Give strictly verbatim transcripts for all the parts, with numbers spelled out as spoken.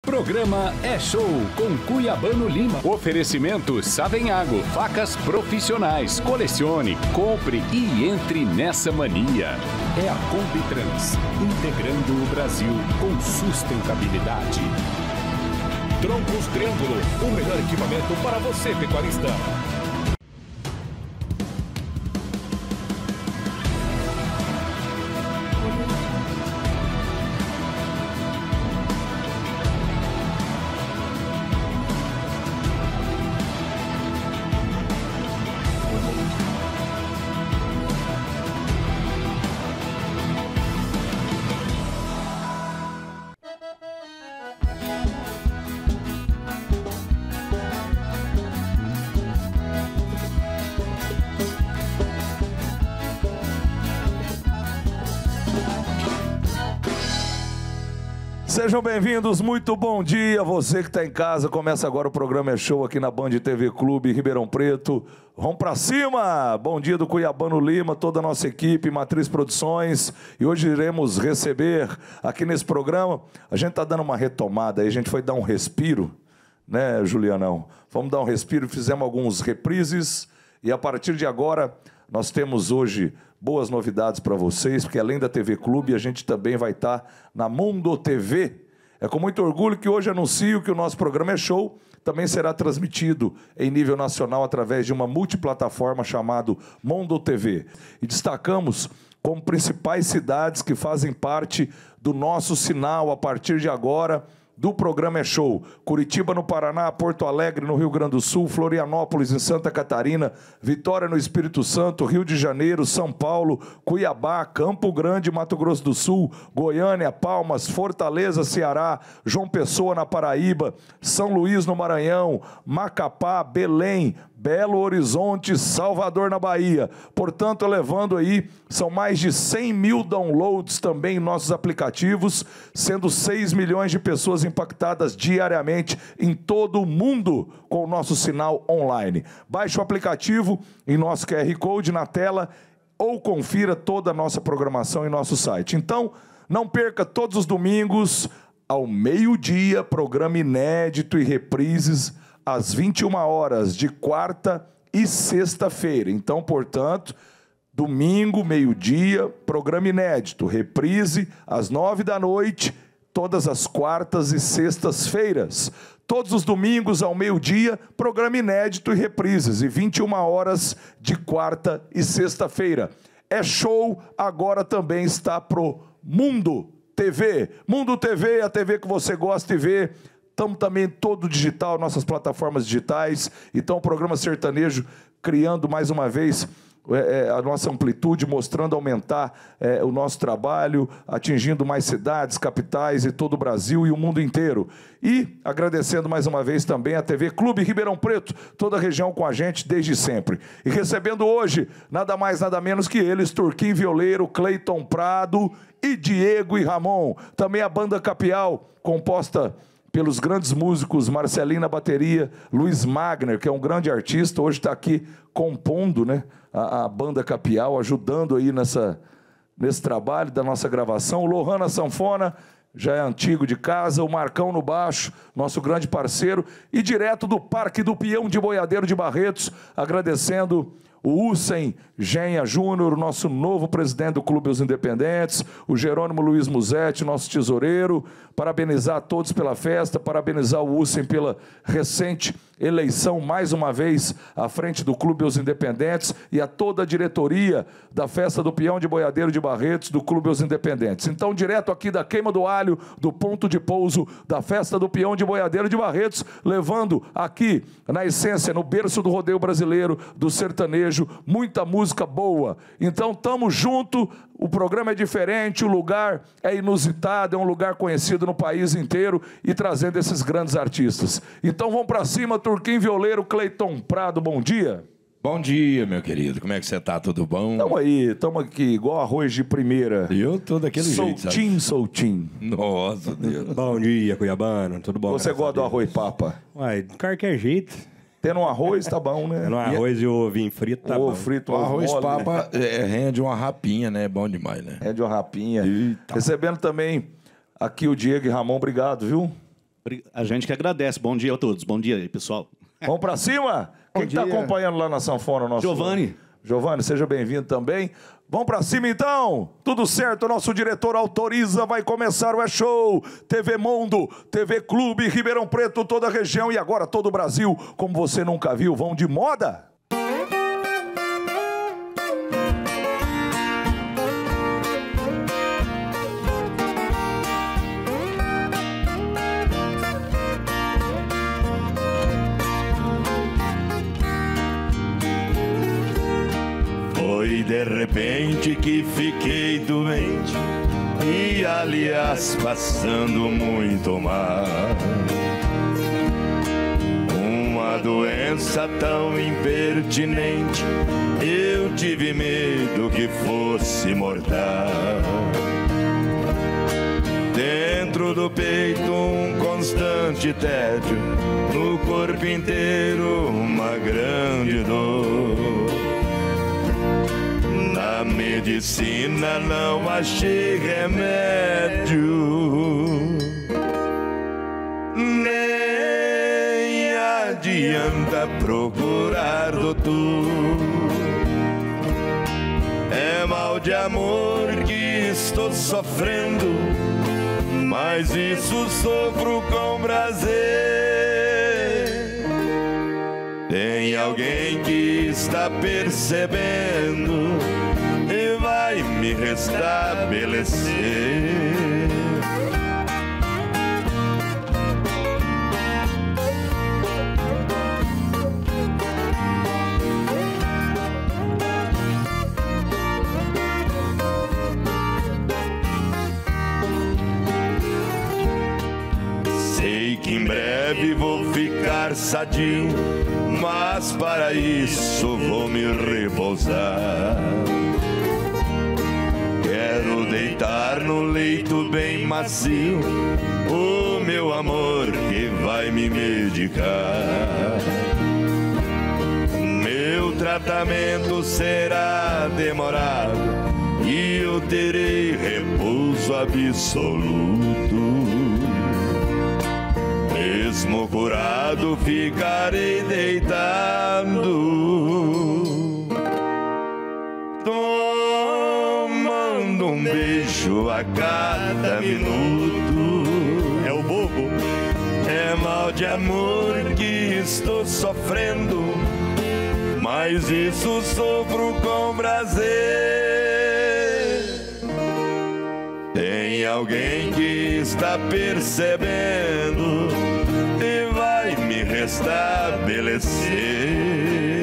Programa É Show com Cuiabano Lima. Oferecimento Savenhago, facas profissionais. Colecione, compre e entre nessa mania. É a Combitrans, integrando o Brasil com sustentabilidade. Troncos Triângulo, o melhor equipamento para você, pecuarista. Sejam bem-vindos, muito bom dia, você que está em casa. Começa agora o programa É Show aqui na Band T V Clube Ribeirão Preto. Vamos pra cima! Bom dia do Cuiabano Lima, toda a nossa equipe, Matriz Produções. E hoje iremos receber aqui nesse programa, a gente está dando uma retomada aí, a gente foi dar um respiro, né, Julianão? Vamos dar um respiro, fizemos alguns reprises e a partir de agora nós temos hoje boas novidades para vocês, porque além da T V Clube, a gente também vai estar na Mundo T V. É com muito orgulho que hoje anuncio que o nosso programa É Show também será transmitido em nível nacional através de uma multiplataforma chamada Mundo T V. E destacamos como principais cidades que fazem parte do nosso sinal a partir de agora do programa É Show: Curitiba no Paraná, Porto Alegre no Rio Grande do Sul, Florianópolis em Santa Catarina, Vitória no Espírito Santo, Rio de Janeiro, São Paulo, Cuiabá, Campo Grande, Mato Grosso do Sul, Goiânia, Palmas, Fortaleza, Ceará, João Pessoa na Paraíba, São Luís no Maranhão, Macapá, Belém, Belo Horizonte, Salvador na Bahia. Portanto, levando aí, são mais de cem mil downloads também em nossos aplicativos, sendo seis milhões de pessoas impactadas diariamente em todo o mundo com o nosso sinal online. Baixe o aplicativo em nosso Q R Code na tela ou confira toda a nossa programação em nosso site. Então, não perca todos os domingos, ao meio-dia, programa inédito e reprises às vinte e uma horas de quarta e sexta-feira. Então, portanto, domingo, meio-dia, programa inédito, reprise às nove da noite, todas as quartas e sextas-feiras. Todos os domingos ao meio-dia, programa inédito e reprises, e vinte e uma horas de quarta e sexta-feira. É Show agora também está pro Mundo T V. Mundo T V é a T V que você gosta de ver. Estamos também todo digital, nossas plataformas digitais. Então, o programa sertanejo criando mais uma vez é, a nossa amplitude, mostrando aumentar é, o nosso trabalho, atingindo mais cidades, capitais e todo o Brasil e o mundo inteiro. E agradecendo mais uma vez também a T V Clube Ribeirão Preto, toda a região com a gente desde sempre. E recebendo hoje, nada mais, nada menos que eles, Turquim Violeiro, Cleiton Prado e Diego e Ramon. Também a Banda Capial, composta pelos grandes músicos Marcelinho na bateria, Luiz Magner, que é um grande artista, hoje está aqui compondo, né, a, a Banda Capial, ajudando aí nessa, nesse trabalho da nossa gravação. O Lohan na sanfona, já é antigo de casa, o Marcão no baixo, nosso grande parceiro, e direto do Parque do Peão de Boiadeiro de Barretos, agradecendo o Hussein Genha Júnior, nosso novo presidente do Clube dos Independentes, o Jerônimo Luiz Musetti, nosso tesoureiro, parabenizar a todos pela festa, parabenizar o Hussein pela recente eleição, mais uma vez, à frente do Clube dos Independentes, e a toda a diretoria da Festa do Peão de Boiadeiro de Barretos, do Clube dos Independentes. Então, direto aqui da Queima do Alho, do ponto de pouso da Festa do Peão de Boiadeiro de Barretos, levando aqui, na essência, no berço do rodeio brasileiro, do sertanejo, muita música boa. Então, tamo junto, o programa é diferente, o lugar é inusitado, é um lugar conhecido no país inteiro e trazendo esses grandes artistas. Então, vamos pra cima, Turquim Violeiro, Cleiton Prado, bom dia. Bom dia, meu querido. Como é que você tá? Tudo bom? Tamo aí, tamo aqui, igual arroz de primeira. Eu tô daquele jeito, sabe? Soltinho, soltinho. Nossa, Deus. Bom dia, Cuiabano. Tudo bom? Você gosta do arroz papa? Uai, de qualquer jeito. Tendo um arroz, tá bom, né? No arroz e o ovinho frito, tá Ovo bom. frito, O ovo arroz mole, papa é, rende uma rapinha, né? É bom demais, né? É de uma rapinha. Eita. Recebendo também aqui o Diego e Ramon, obrigado, viu? A gente que agradece. Bom dia a todos. Bom dia aí, pessoal. Vamos pra cima? Quem está acompanhando lá na sanfona? Nosso... Giovanni. Giovanni, seja bem-vindo também. Vamos pra cima então? Tudo certo, nosso diretor autoriza, vai começar o É Show. T V Mundo, T V Clube, Ribeirão Preto, toda a região e agora todo o Brasil, como você nunca viu, vão de moda? Foi de repente que fiquei doente e, aliás, passando muito mal. Uma doença tão impertinente, eu tive medo que fosse mortal. Dentro do peito um constante tédio, no corpo inteiro uma grande dor. Na medicina não achei remédio, nem adianta procurar doutor. É mal de amor que estou sofrendo, mas isso sofro com prazer. Tem alguém que está percebendo e vai me restabelecer. Sei que em breve vou ficar sadio, mas para isso vou me repousar. Quero deitar no leito bem macio, o meu amor que vai me medicar. Meu tratamento será demorado e eu terei repouso absoluto. Mesmo curado ficarei deitado, tomando um beijo a cada minuto. É o bobo. É mal de amor que estou sofrendo, mas isso sofro com prazer. Tem alguém que está percebendo e vai me restabelecer.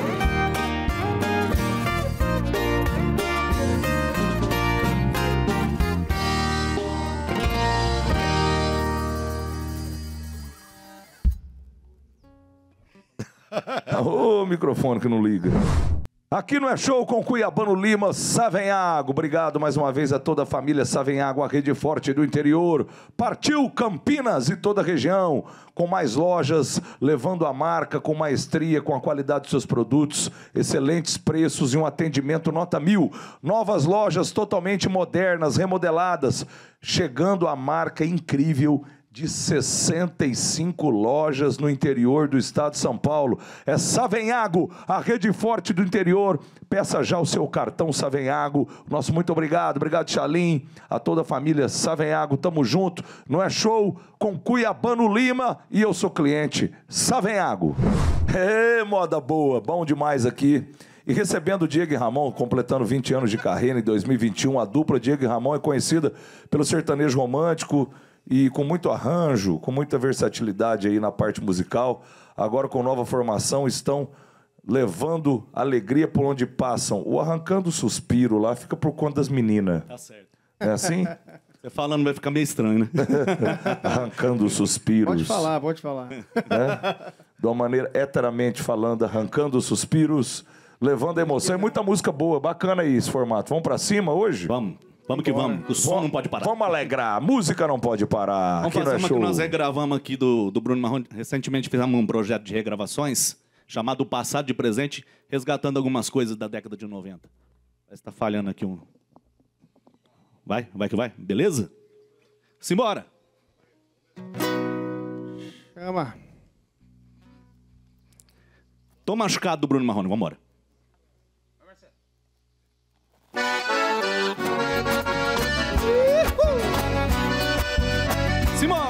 Ô, oh, microfone que não liga. Aqui no É Show com Cuiabano Lima, Savenhago. Obrigado mais uma vez a toda a família Savenhago, a rede forte do interior. Partiu Campinas e toda a região, com mais lojas, levando a marca com maestria, com a qualidade dos seus produtos, excelentes preços e um atendimento nota mil. Novas lojas totalmente modernas, remodeladas, chegando a marca incrível de sessenta e cinco lojas no interior do estado de São Paulo. É Savenhago, a rede forte do interior. Peça já o seu cartão Savenhago. Nosso muito obrigado. Obrigado, Chalim. A toda a família Savenhago. Tamo junto. Não é show com Cuiabano Lima e eu sou cliente Savenhago. É, moda boa. Bom demais aqui. E recebendo o Diego e Ramon, completando vinte anos de carreira em dois mil e vinte e um, a dupla Diego e Ramon é conhecida pelo sertanejo romântico, e com muito arranjo, com muita versatilidade aí na parte musical. Agora com nova formação estão levando alegria por onde passam. O Arrancando Suspiro lá fica por conta das meninas. Tá certo. É assim? Você falando vai ficar meio estranho, né? Arrancando Suspiros. Pode falar, pode falar. É? De uma maneira heteramente falando, Arrancando Suspiros, levando a emoção. É muita música boa, bacana aí esse formato. Vamos pra cima hoje? Vamos. Vamos que vamos, o som vamos, não pode parar. Vamos alegrar, a música não pode parar. Vamos aqui fazer não é uma show. que nós regravamos aqui do, do Bruno Marrone. Recentemente fizemos um projeto de regravações chamado Passado de Presente, resgatando algumas coisas da década de noventa. Está falhando aqui um... Vai, vai que vai, beleza? Simbora! Chama. Tô machucado do Bruno Marrone, vambora. Simão!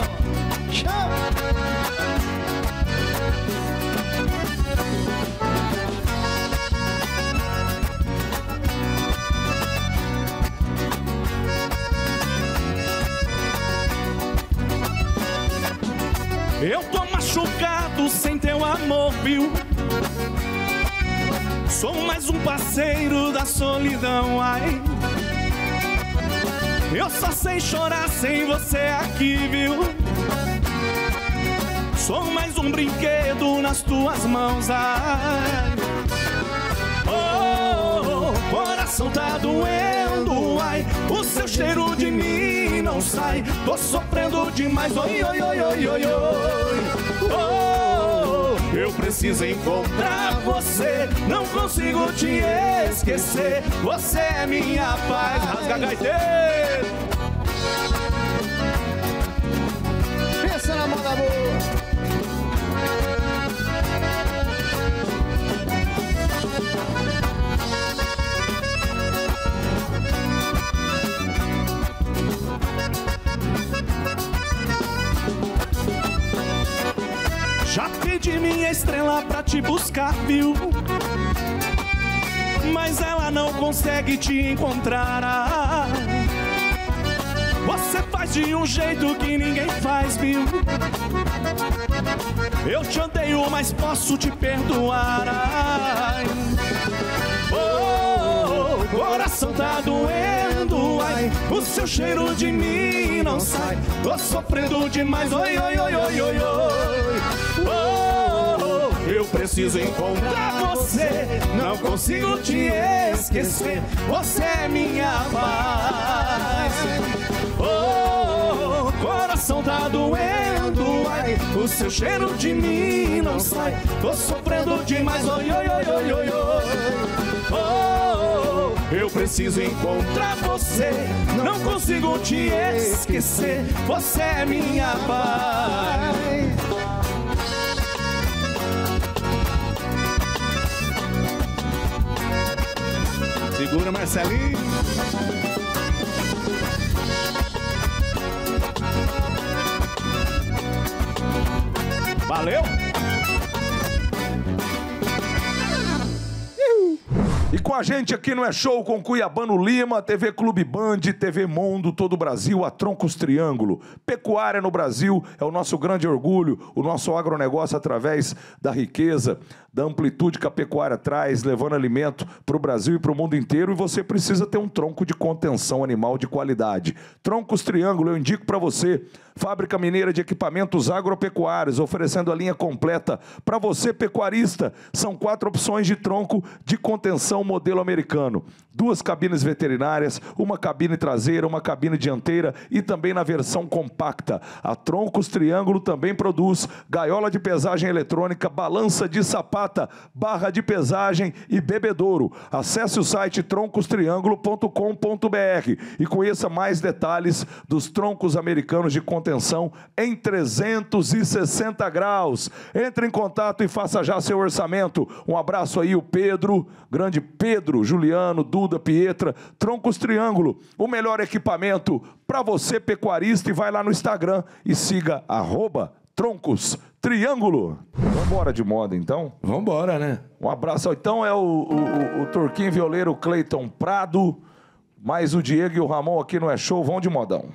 Eu tô machucado sem teu amor, viu? Sou mais um parceiro da solidão, ai. Eu só sei chorar sem você aqui, viu? Sou mais um brinquedo nas tuas mãos, ai. Oh, oh, coração tá doendo, ai. O seu cheiro de mim não sai. Tô sofrendo demais, oi, oi, oi, oi, oi, oi. Oh, eu preciso encontrar você. Não consigo te esquecer. Você é minha paz. Rasga gaiteiro. Pensa na moda boa. Já pedi minha estrela pra te buscar, viu? Mas ela não consegue te encontrar. Você faz de um jeito que ninguém faz, viu? Eu te odeio, mas posso te perdoar. Ai. Oh, oh, coração tá doendo, ai. O seu cheiro de mim não sai. Tô sofrendo demais, oi, oi, oi, oi, oi, oi. Oh, oh, eu preciso encontrar você. Não consigo te esquecer. Você é minha paz. Oh, oh, coração tá doendo, ai. O seu cheiro de mim não sai. Tô sofrendo demais, oi, oi, oi, oi, oi, oi. Oh, oh, eu preciso encontrar você. Não consigo te esquecer. Você é minha paz. Segura, Marcelinho. Valeu! E com a gente aqui no É Show com Cuiabano Lima, T V Clube Band, T V Mundo, todo o Brasil, a Troncos Triângulo. Pecuária no Brasil é o nosso grande orgulho, o nosso agronegócio através da riqueza, da amplitude que a pecuária traz, levando alimento para o Brasil e para o mundo inteiro. E você precisa ter um tronco de contenção animal de qualidade. Troncos Triângulo, eu indico para você. Fábrica mineira de equipamentos agropecuários, oferecendo a linha completa para você, pecuarista. São quatro opções de tronco de contenção modelo americano. Duas cabines veterinárias, uma cabine traseira, uma cabine dianteira e também na versão compacta. A Troncos Triângulo também produz gaiola de pesagem eletrônica, balança de sapata, barra de pesagem e bebedouro. Acesse o site troncos triângulo ponto com ponto br e conheça mais detalhes dos troncos americanos de contenção em trezentos e sessenta graus. Entre em contato e faça já seu orçamento. Um abraço aí, o Pedro, grande Pedro, Juliano, Duda, Pietra, Troncos Triângulo, o melhor equipamento para você, pecuarista, e vai lá no Instagram e siga arroba Troncos Triângulo. Vamos embora de moda, então? Vambora, né? Um abraço. Então é o, o, o, o Turquinho Violeiro Cleiton Prado, mais o Diego e o Ramon aqui no É Show, vão de modão.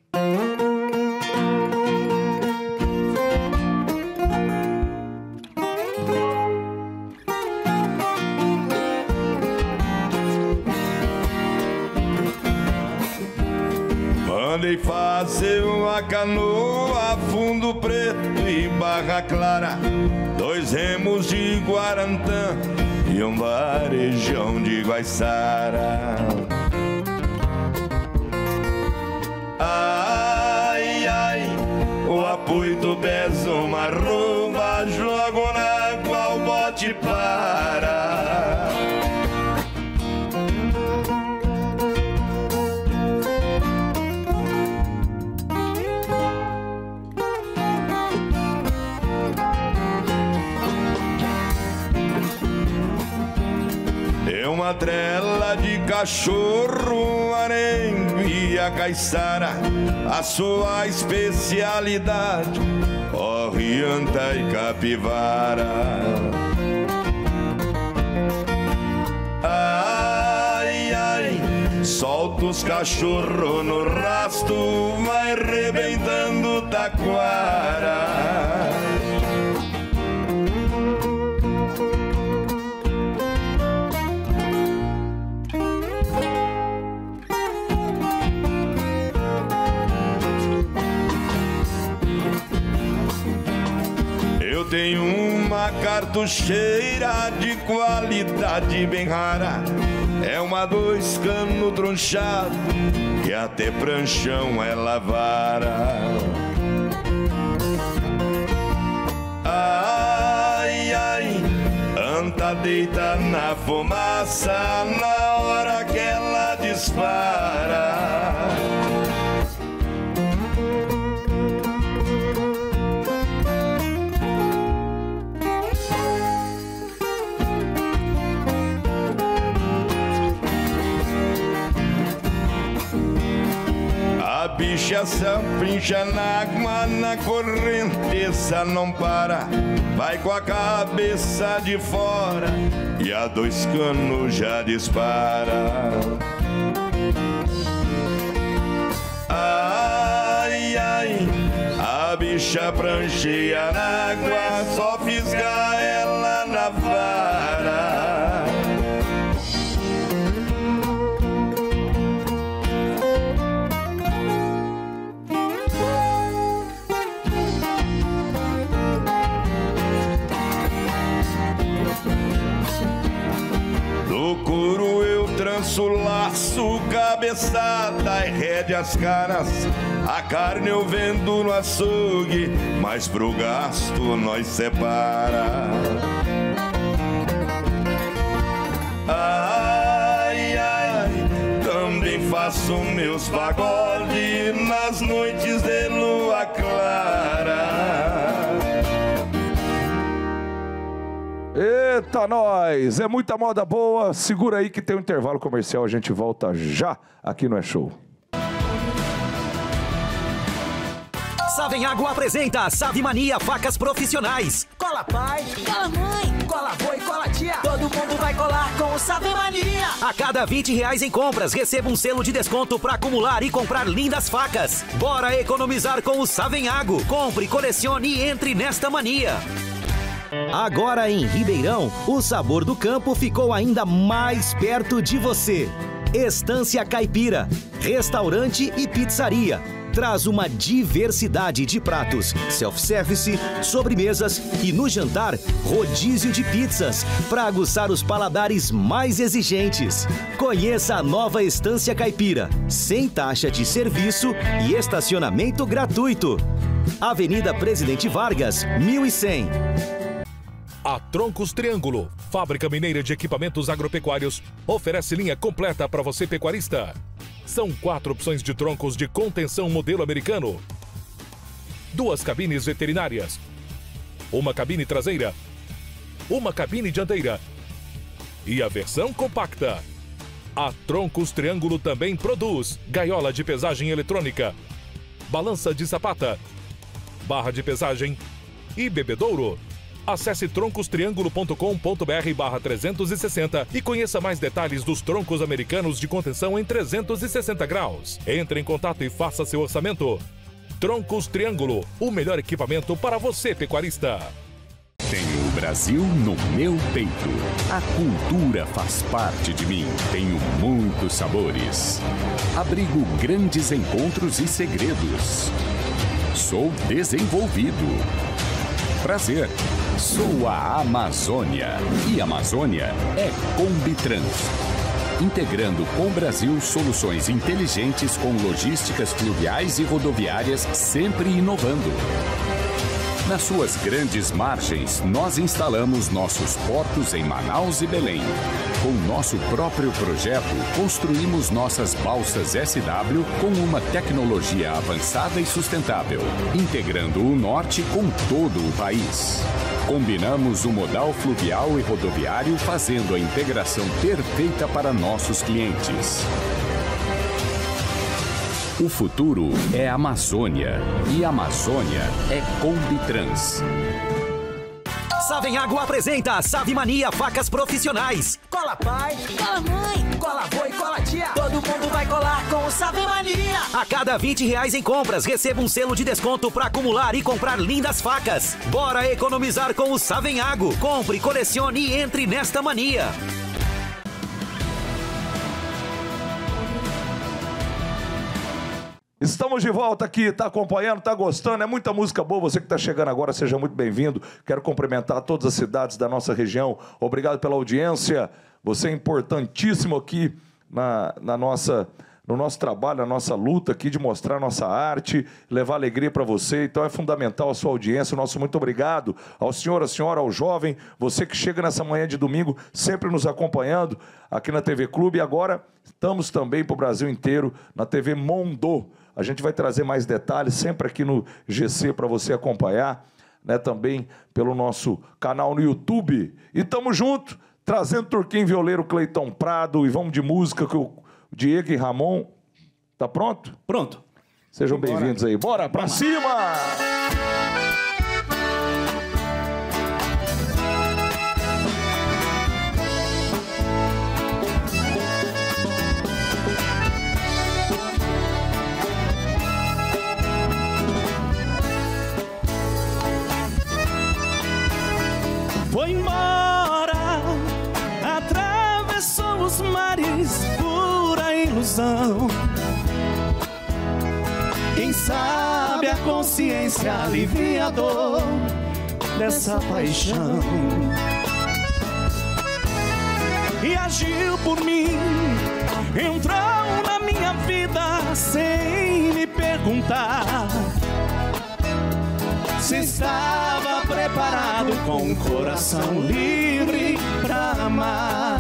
Mandei fazer uma canoa, fundo preto e barra clara, dois remos de Guarantã e um varejão de Guaiçara. Ai, ai, o apoio do pés uma romba, jogo na água, o bote para. uma trela de cachorro, arengue e a caiçara, a sua especialidade, orrianta e capivara. Ai, ai, solta os cachorros no rasto, vai rebentando taquara. Eu tenho uma cartucheira de qualidade bem rara, é uma dois cano tronchado, que até pranchão ela vara. Ai, ai, anta deita na fumaça na hora que ela dispara. A bicha se apincha na água, na correnteza não para, vai com a cabeça de fora e a dois canos já dispara. Ai, ai, a bicha prancheia na água, só fisga ela na vara. Do couro eu tranço laço, cabeçada e rede as caras. A carne eu vendo no açougue, mas pro gasto nós separa. Ai, ai, também faço meus pagodes nas noites de lua clara. Eita, nós! É muita moda boa. Segura aí que tem um intervalo comercial. A gente volta já aqui no É Show. Savenhago apresenta Savimania Facas Profissionais. Cola pai, cola mãe, cola avô e cola tia. Todo mundo vai colar com o Savimania. A cada vinte reais em compras, receba um selo de desconto para acumular e comprar lindas facas. Bora economizar com o Savenhago. Compre, colecione e entre nesta mania. Agora em Ribeirão, o sabor do campo ficou ainda mais perto de você. Estância Caipira, restaurante e pizzaria. Traz uma diversidade de pratos, self-service, sobremesas e no jantar, rodízio de pizzas, para aguçar os paladares mais exigentes. Conheça a nova Estância Caipira, sem taxa de serviço e estacionamento gratuito. Avenida Presidente Vargas, mil e cem. A Troncos Triângulo, fábrica mineira de equipamentos agropecuários, oferece linha completa para você pecuarista. São quatro opções de troncos de contenção modelo americano, duas cabines veterinárias, uma cabine traseira, uma cabine dianteira e a versão compacta. A Troncos Triângulo também produz gaiola de pesagem eletrônica, balança de sapata, barra de pesagem e bebedouro. Acesse troncos triângulo ponto com ponto br barra trezentos e sessenta e conheça mais detalhes dos troncos americanos de contenção em trezentos e sessenta graus. Entre em contato e faça seu orçamento. Troncos Triângulo, o melhor equipamento para você, pecuarista. Tenho o Brasil no meu peito. A cultura faz parte de mim. Tenho muitos sabores. Abrigo grandes encontros e segredos. Sou desenvolvido. Prazer. Sou a Amazônia. E Amazônia é Combitrans. Integrando com o Brasil soluções inteligentes com logísticas fluviais e rodoviárias, sempre inovando. Nas suas grandes margens, nós instalamos nossos portos em Manaus e Belém. Com nosso próprio projeto, construímos nossas balsas S W com uma tecnologia avançada e sustentável, integrando o norte com todo o país. Combinamos o modal fluvial e rodoviário, fazendo a integração perfeita para nossos clientes. O futuro é Amazônia e Amazônia é Combitrans. Savenhago apresenta Savimania Facas Profissionais. Cola pai, cola mãe, cola avô e cola tia. Todo mundo vai colar com o Savimania. A cada vinte reais em compras, receba um selo de desconto para acumular e comprar lindas facas. Bora economizar com o Savenhago. Compre, colecione e entre nesta mania. Estamos de volta aqui, tá acompanhando, tá gostando, é muita música boa. Você que está chegando agora, seja muito bem-vindo. Quero cumprimentar todas as cidades da nossa região. Obrigado pela audiência. Você é importantíssimo aqui na, na nossa, no nosso trabalho, na nossa luta aqui de mostrar nossa arte, levar alegria para você. Então é fundamental a sua audiência. O nosso muito obrigado ao senhor, à senhora, ao jovem. Você que chega nessa manhã de domingo, sempre nos acompanhando aqui na T V Clube. E agora estamos também para o Brasil inteiro na T V Mondo. A gente vai trazer mais detalhes sempre aqui no G C para você acompanhar, né, também pelo nosso canal no YouTube. E tamo junto, trazendo Turquim Violeiro, Cleiton Prado, e vamos de música com o Diego e Ramon. Tá pronto? Pronto. Sejam bem-vindos aí. Bora pra cima! Foi embora, atravessou os mares, pura ilusão. Quem sabe a consciência alivia a dor dessa paixão. E agiu por mim, entrou na minha vida sem me perguntar se estava preparado com o coração livre pra amar.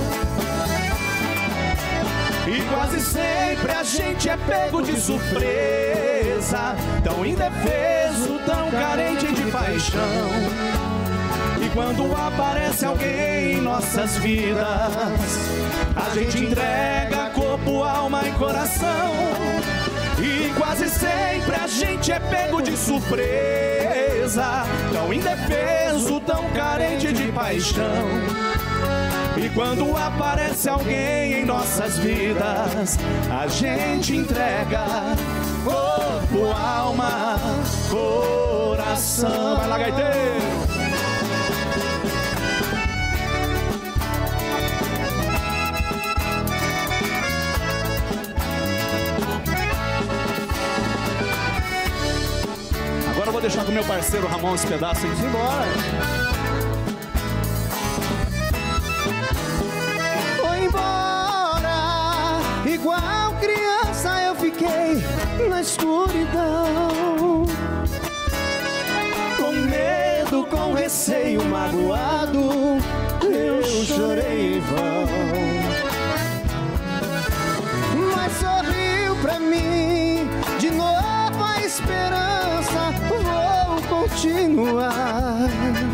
E quase sempre a gente é pego de surpresa, tão indefeso, tão carente de paixão. E quando aparece alguém em nossas vidas, a gente entrega corpo, alma e coração. E quase sempre a gente é pego de surpresa, tão indefeso, tão carente de paixão. E quando aparece alguém em nossas vidas, a gente entrega corpo, alma, coração. Vai lá, gaiteiro! Agora eu vou deixar com meu parceiro Ramon esse pedaço aí. Simbora! Foi embora, igual criança eu fiquei na escuridão, com medo, com receio, magoado, eu chorei em vão. mas sorriu pra mim de novo a esperança. Vou continuar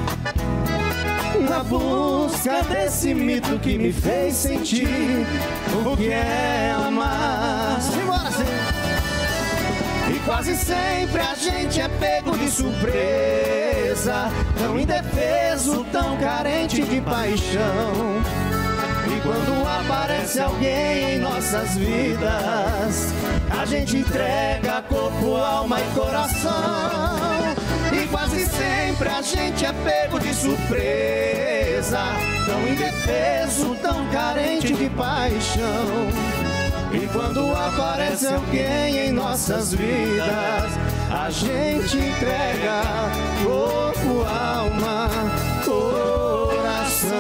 na busca desse mito que me fez sentir o que é amar. Simbora, sim. E quase sempre a gente é pego de surpresa, tão indefeso, tão carente de paixão. E quando aparece alguém em nossas vidas, a gente entrega corpo, alma e coração. E quase sempre a gente é pego de surpresa, tão indefeso, tão carente de paixão. E quando aparece alguém em nossas vidas, a gente entrega corpo, alma, coração.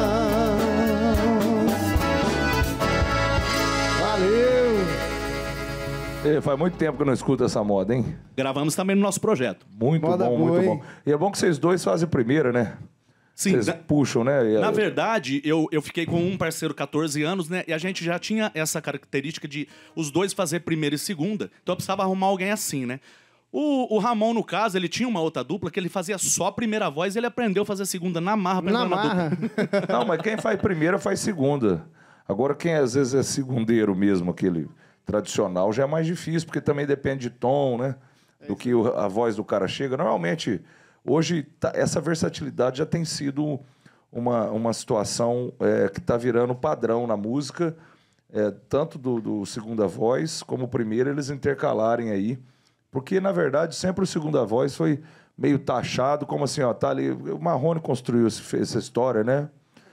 Valeu! E faz muito tempo que eu não escuto essa moda, hein? Gravamos também no nosso projeto. Muito Moda bom, boa, muito hein? bom. E é bom que vocês dois fazem primeira, né? Sim, Vocês na, puxam, né? E, na verdade, eu, eu fiquei com um parceiro catorze anos, né? E a gente já tinha essa característica de os dois fazer primeira e segunda. Então eu precisava arrumar alguém assim, né? O, o Ramon, no caso, ele tinha uma outra dupla que ele fazia só a primeira voz e ele aprendeu a fazer a segunda na marra. Pra Na entrar marra. dupla. Não, mas quem faz primeira faz segunda. Agora, quem às vezes é segundeiro mesmo, aquele tradicional, já é mais difícil, porque também depende de tom, né? Do que o- a voz do cara chega. Normalmente, hoje, tá- essa versatilidade já tem sido uma, uma situação é, que está virando padrão na música, é, tanto do, do segunda voz como primeira, eles intercalarem aí. Porque, na verdade, sempre o segunda voz foi meio taxado, como assim, ó, tá ali. O Marrone construiu esse- essa história, né?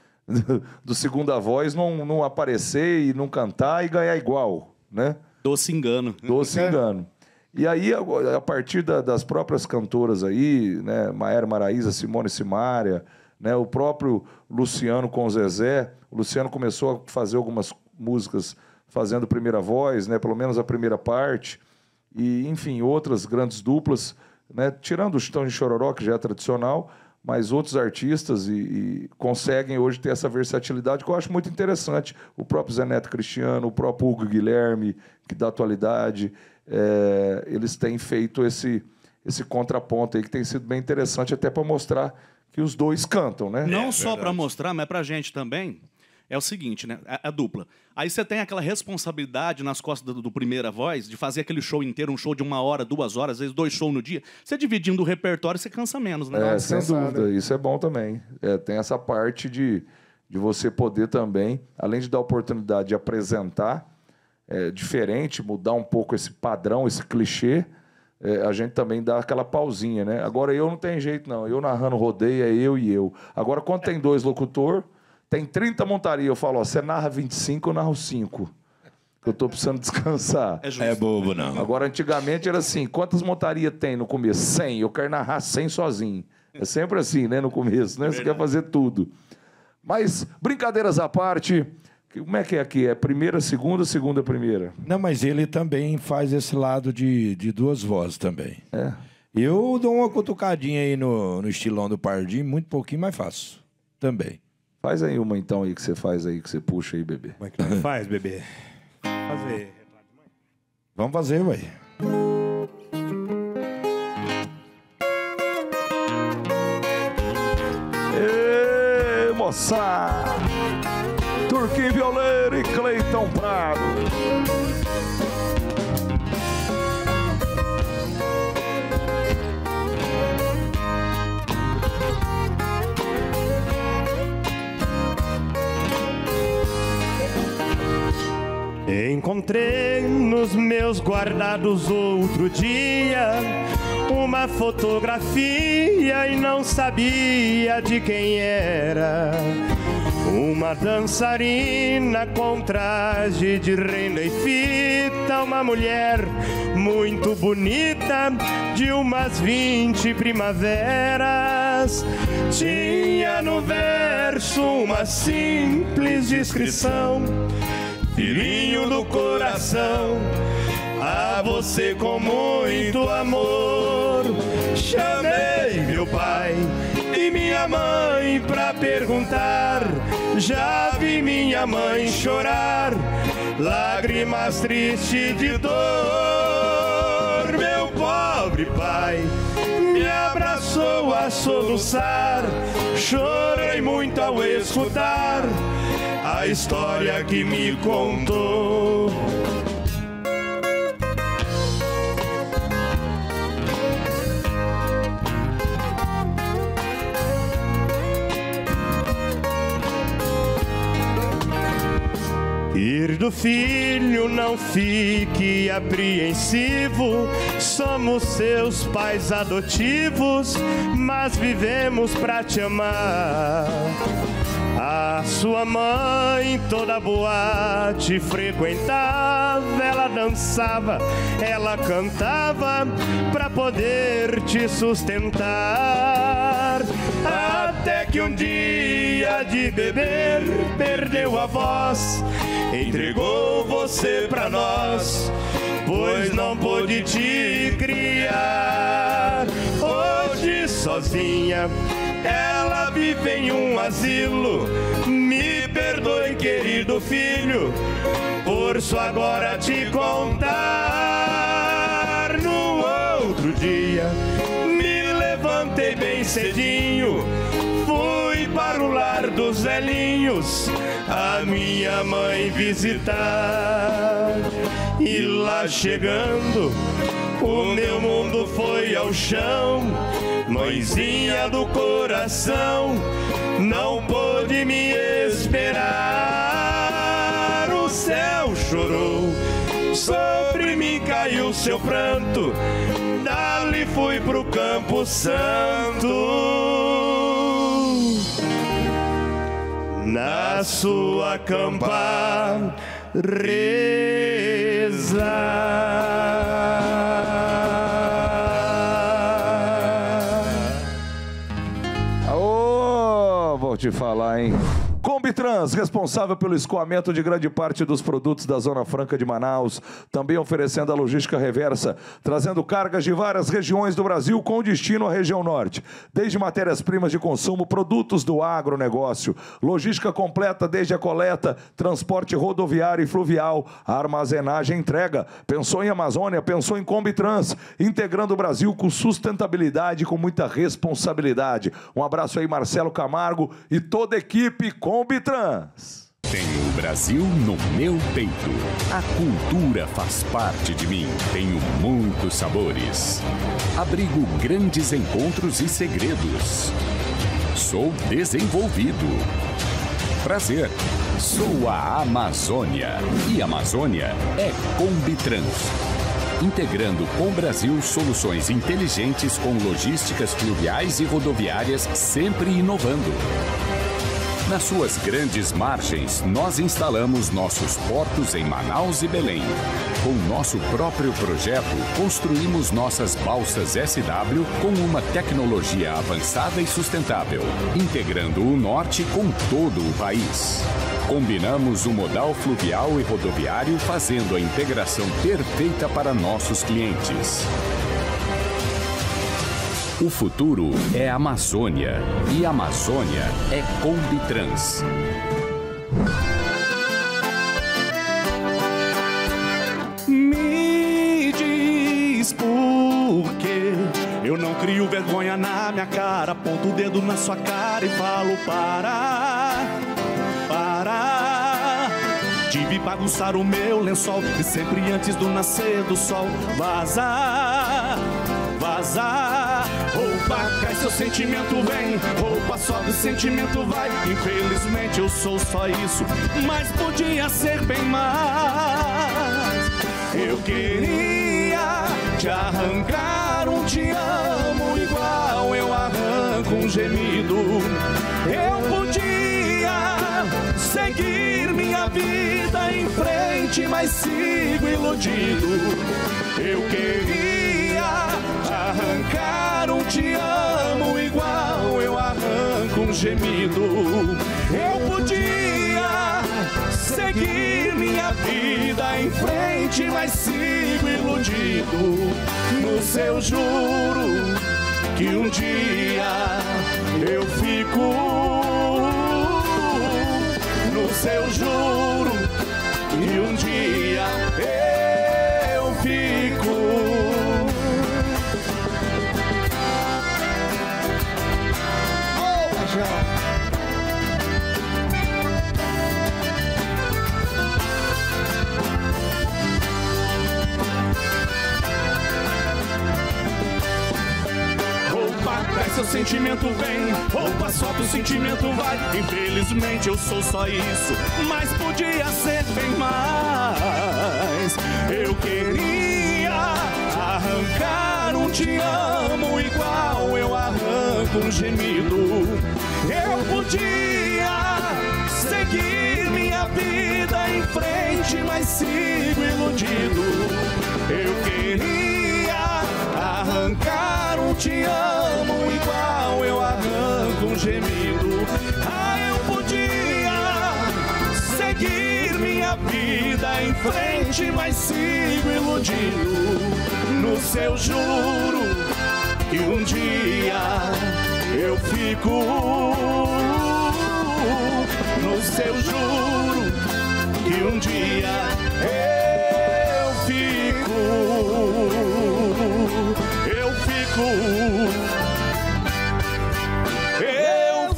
Do segunda voz não, não aparecer e não cantar e ganhar igual, né? Doce engano. Doce engano. E aí, a a partir da- das próprias cantoras aí, né, Maera Maraíza, Simone Simaria, né, o próprio Luciano com o Zezé, o Luciano começou a fazer algumas músicas fazendo primeira voz, né, pelo menos a primeira parte, e, enfim, outras grandes duplas, né, tirando o Chitão de Chororó, que já é tradicional, mas outros artistas e, e conseguem hoje ter essa versatilidade que eu acho muito interessante. O próprio Zé Neto Cristiano, o próprio Hugo Guilherme, que da atualidade, é, eles têm feito esse, esse contraponto aí que tem sido bem interessante até para mostrar que os dois cantam, né? Não só pra mostrar, mas pra gente também. É o seguinte, né? A, a dupla. Aí você tem aquela responsabilidade nas costas do, do primeira voz de fazer aquele show inteiro, um show de uma hora, duas horas, às vezes dois shows no dia. Você dividindo o repertório, você cansa menos, né? É, sem dúvida, isso é bom também. É, tem essa parte de, de você poder também, além de dar oportunidade de apresentar, é, diferente, mudar um pouco esse padrão, esse clichê, é, a gente também dá aquela pausinha, né? Agora eu não tenho jeito, não. Eu narrando rodeio, é eu e eu. Agora, quando tem dois locutor, tem trinta montarias, eu falo, ó, você narra vinte e cinco, eu narro cinco. Eu tô precisando descansar. É justo. É bobo, não. Agora, antigamente era assim, quantas montarias tem no começo? cem. Eu quero narrar cem sozinho. É sempre assim, né, no começo, né? Você quer fazer tudo. Mas, brincadeiras à parte, como é que é aqui? É primeira, segunda, segunda, primeira? Não, mas ele também faz esse lado de, de duas vozes também. É. Eu dou uma cutucadinha aí no, no estilão do Pardinho, muito pouquinho, mas faço também. Faz aí uma então aí que você faz aí, que você puxa aí, bebê. Como é que nós faz, bebê? Fazer. Vamos fazer, ué. Ê, moçada! Turquinho Violeiro e Cleiton Prado. Encontrei nos meus guardados outro dia uma fotografia e não sabia de quem era. Uma dançarina com traje de renda e fita, uma mulher muito bonita, de umas vinte primaveras. Tinha no verso uma simples descrição: filhinho do coração, a você com muito amor. Chamei meu pai e minha mãe pra perguntar, já vi minha mãe chorar, lágrimas tristes de dor. Meu pobre pai me abraçou a soluçar, chorei muito ao escutar a história que me contou. Ir do filho, não fique apreensivo, somos seus pais adotivos, mas vivemos pra te amar. A sua mãe toda boate frequentava, ela dançava, ela cantava pra poder te sustentar. Até que um dia de beber perdeu a voz, entregou você pra nós, pois não pôde te criar. Hoje sozinha ela vive em um asilo. Me perdoe, querido filho, por só agora te contar. No outro outro dia me levantei bem cedinho, fui para o lar dos velhinhos a minha mãe visitar. E lá chegando, o meu mundo foi ao chão. Mãezinha do coração, não pôde me esperar. O céu chorou, sobre mim caiu seu pranto, dali fui pro Campo Santo. Na sua campa rezar. Ô, vou te falar, hein? Combitrans, responsável pelo escoamento de grande parte dos produtos da Zona Franca de Manaus, também oferecendo a logística reversa, trazendo cargas de várias regiões do Brasil com destino à região norte. Desde matérias-primas de consumo, produtos do agronegócio, logística completa desde a coleta, transporte rodoviário e fluvial, armazenagem e entrega. Pensou em Amazônia, pensou em Combitrans, integrando o Brasil com sustentabilidade e com muita responsabilidade. Um abraço aí, Marcelo Camargo e toda a equipe Combitrans. Tenho o Brasil no meu peito. A cultura faz parte de mim. Tenho muitos sabores. Abrigo grandes encontros e segredos. Sou desenvolvido. Prazer. Sou a Amazônia. E Amazônia é Combitrans. Integrando com o Brasil soluções inteligentes com logísticas fluviais e rodoviárias, sempre inovando. Nas suas grandes margens, nós instalamos nossos portos em Manaus e Belém. Com nosso próprio projeto, construímos nossas balsas S W com uma tecnologia avançada e sustentável, integrando o norte com todo o país. Combinamos o modal fluvial e rodoviário, fazendo a integração perfeita para nossos clientes. O futuro é Amazônia e Amazônia é Combitrans. Me diz por quê eu não crio vergonha na minha cara, aponto o dedo na sua cara e falo para, para. Tive bagunçar o meu lençol e sempre antes do nascer do sol vazar, vazar. Roupa cai, seu sentimento vem, roupa sobe, sentimento vai. Infelizmente eu sou só isso, mas podia ser bem mais. Eu queria te arrancar um te amo igual eu arranco um gemido. Eu podia seguir minha vida em frente, mas sigo iludido. Eu queria arrancar um te amo igual eu arranco um gemido. Eu podia seguir minha vida em frente, mas sigo iludido. No seu juro que um dia eu fico. No seu juro que um dia eu fico. Seu sentimento vem, roupa sobe, o sentimento vai. Infelizmente eu sou só isso, mas podia ser bem mais. Eu queria arrancar um te amo igual eu arranco um gemido. Eu podia seguir minha vida em frente, mas sigo iludido. Eu queria arrancar um te amo igual eu arranco um gemido. Ah, eu podia seguir minha vida em frente, mas sigo iludido. No seu juro que um dia eu fico. No seu juro que um dia eu fico. Eu fico. Eu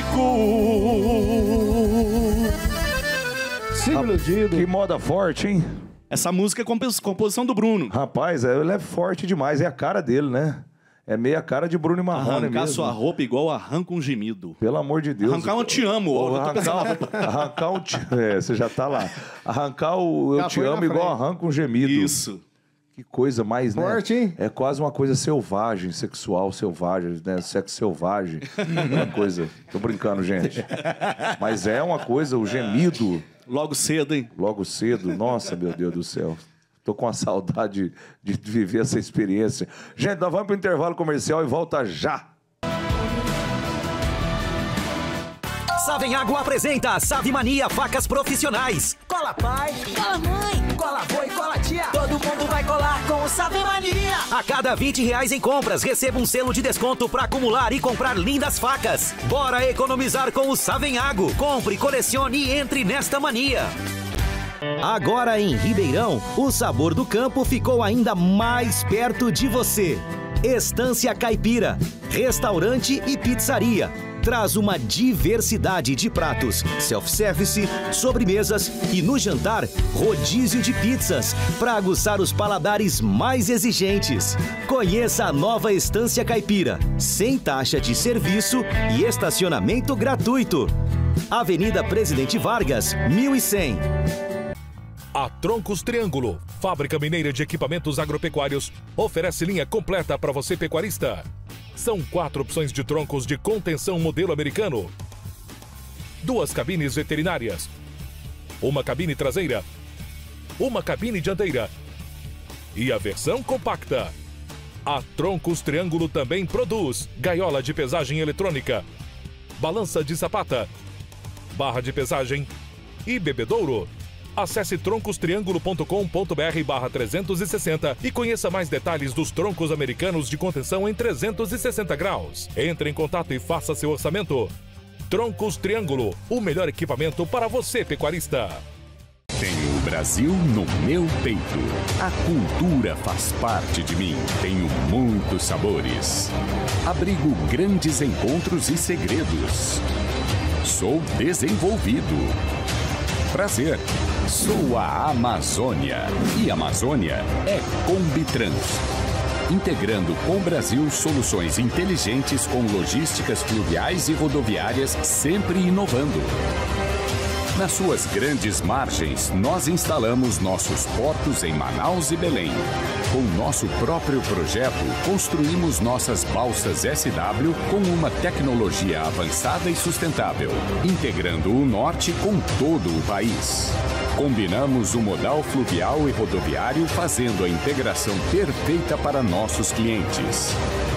fico. Siga iludido. Que moda forte, hein? Essa música é compos- composição do Bruno. Rapaz, é, ele é forte demais. É a cara dele, né? É meia cara de Bruno e Marrone Arrancar mesmo. sua roupa igual arranca um gemido. Pelo amor de Deus. Arrancar um te amo. Ou Eu tô pensando na arrancar, roupa. arrancar um te... É, você já tá lá. Arrancar o eu Já te foi na amo igual frente. arranca um gemido. Isso. Que coisa mais, né? Forte, hein? É quase uma coisa selvagem, sexual, selvagem, né? Sexo selvagem. Uma coisa. Tô brincando, gente. Mas é uma coisa, o gemido. Logo cedo, hein? Logo cedo. Nossa, meu Deus do céu. Tô com uma saudade de, de viver essa experiência. Gente, nós vamos pro intervalo comercial e volta já. Savenhago apresenta Save Mania Facas Profissionais. Cola pai, cola mãe, cola avô e cola tia. Todo mundo vai colar com o Save Mania. A cada vinte reais em compras, receba um selo de desconto para acumular e comprar lindas facas. Bora economizar com o Savenhago. Compre, colecione e entre nesta mania. Agora em Ribeirão, o sabor do campo ficou ainda mais perto de você. Estância Caipira, restaurante e pizzaria. Traz uma diversidade de pratos, self-service, sobremesas e no jantar, rodízio de pizzas, para aguçar os paladares mais exigentes. Conheça a nova Estância Caipira, sem taxa de serviço e estacionamento gratuito. Avenida Presidente Vargas, mil e cem. A Troncos Triângulo, fábrica mineira de equipamentos agropecuários, oferece linha completa para você pecuarista. São quatro opções de troncos de contenção modelo americano. Duas cabines veterinárias. Uma cabine traseira. Uma cabine dianteira. E a versão compacta. A Troncos Triângulo também produz gaiola de pesagem eletrônica, balança de sapata, barra de pesagem e bebedouro. Acesse troncos triângulo ponto com ponto br barra trezentos e sessenta e conheça mais detalhes dos troncos americanos de contenção em trezentos e sessenta graus. Entre em contato e faça seu orçamento. Troncos Triângulo, o melhor equipamento para você, pecuarista. Tenho o Brasil no meu peito. A cultura faz parte de mim. Tenho muitos sabores. Abrigo grandes encontros e segredos. Sou desenvolvido. Prazer. Sou a Amazônia. E Amazônia é Combitrans. Integrando com o Brasil soluções inteligentes com logísticas fluviais e rodoviárias, sempre inovando. Nas suas grandes margens, nós instalamos nossos portos em Manaus e Belém. Com nosso próprio projeto, construímos nossas balsas S W com uma tecnologia avançada e sustentável, integrando o norte com todo o país. Combinamos o modal fluvial e rodoviário, fazendo a integração perfeita para nossos clientes.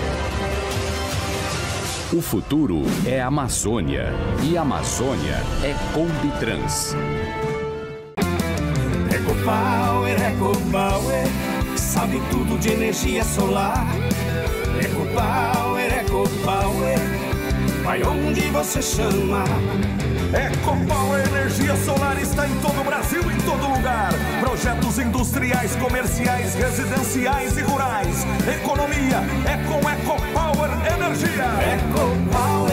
O futuro é Amazônia e Amazônia é Combitrans. EcoPower, EcoPower, sabe tudo de energia solar. EcoPower, EcoPower, vai onde você chama. EcoPower Energia Solar está em todo o Brasil, em todo lugar. Projetos industriais, comerciais, residenciais e rurais. Economia é com EcoPower Energia. EcoPower,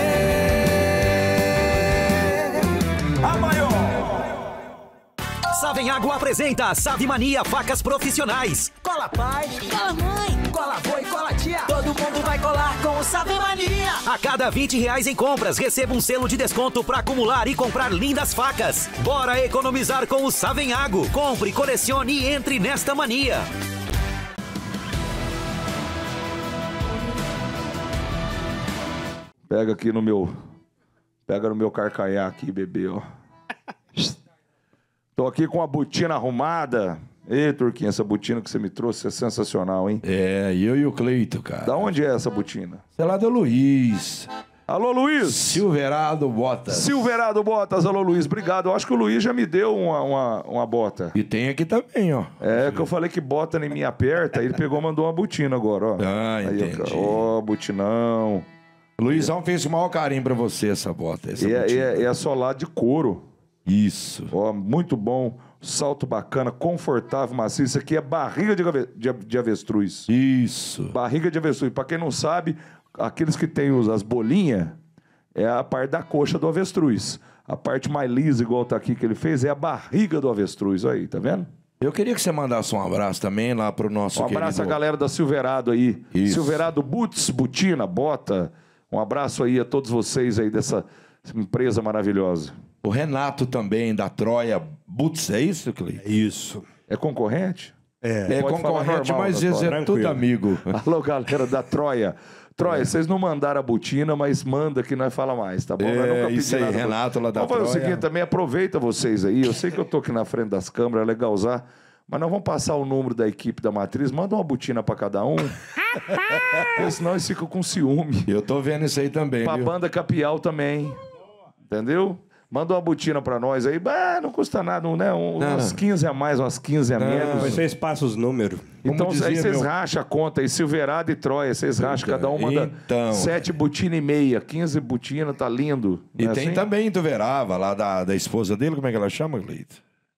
a maior. Savenhago apresenta Save Mania Facas Profissionais. Cola pai, cola mãe, cola avô e cola tia. Todo mundo vai colar com o Save Mania. A cada vinte reais em compras, receba um selo de desconto para acumular e comprar lindas facas. Bora economizar com o Savenhago. Compre, colecione e entre nesta mania. Pega aqui no meu... Pega no meu carcanhar aqui, bebê, ó. Tô aqui com a botina arrumada. Ei, Turquinha, essa botina que você me trouxe é sensacional, hein? É, eu e o Cleito, cara. Da onde é essa botina? É lá do Luiz. Alô, Luiz! Silverado Botas. Silverado Botas, alô, Luiz. Obrigado. Eu acho que o Luiz já me deu uma, uma, uma bota. E tem aqui também, ó. É, que eu falei que bota em mim aperta, aí ele pegou e mandou uma botina agora, ó. Ah, entendi. Ó, oh, botinão. Luizão fez o maior carinho pra você, essa bota. Essa e, é, e, é, e é solado de couro. Isso. Ó, muito bom. Salto bacana, confortável, macio. Isso aqui é barriga de, ave- de, de avestruz. Isso. Barriga de avestruz. Pra quem não sabe, aqueles que têm os- as bolinhas é a parte da coxa do avestruz. A parte mais lisa, igual tá aqui que ele fez, é a barriga do avestruz. Olha aí, tá vendo? Eu queria que você mandasse um abraço também lá pro nosso Um abraço querido... à galera da Silverado aí. Isso. Silverado Boots, Butina, Bota. Um abraço aí a todos vocês aí dessa empresa maravilhosa. O Renato também, da Troia Boots, é isso, Cleiton? É isso. É concorrente? É, Pode falar concorrente, normal, mas doutor. esse é Tranquilo. tudo amigo. Alô, galera da Troia. Troia, vocês não mandaram a botina, mas manda que nós fala mais, tá bom? É, Nós nunca isso pedimos aí, nada. Renato lá da Vamos fazer o Troia. seguinte, também aproveita vocês aí. Eu sei que eu tô aqui na frente das câmeras, é legal usar, mas nós vamos passar o número da equipe da Matriz. Manda uma botina pra cada um, porque senão eles ficam com ciúme. Eu tô vendo isso aí também, Pra viu? banda Capial também, entendeu? Manda uma botina pra nós aí. Bah, não custa nada, né? Um, Não. umas quinze a mais, umas quinze a menos. Vocês passam os números. Então Como aí dizia vocês meu- racham a conta aí, Silverado e Troia, vocês racham, cada um manda então. sete botina e meia, quinze botina, tá lindo. E Não é tem assim? também Tuverava, lá da, da esposa dele, como é que ela chama, Cleiton?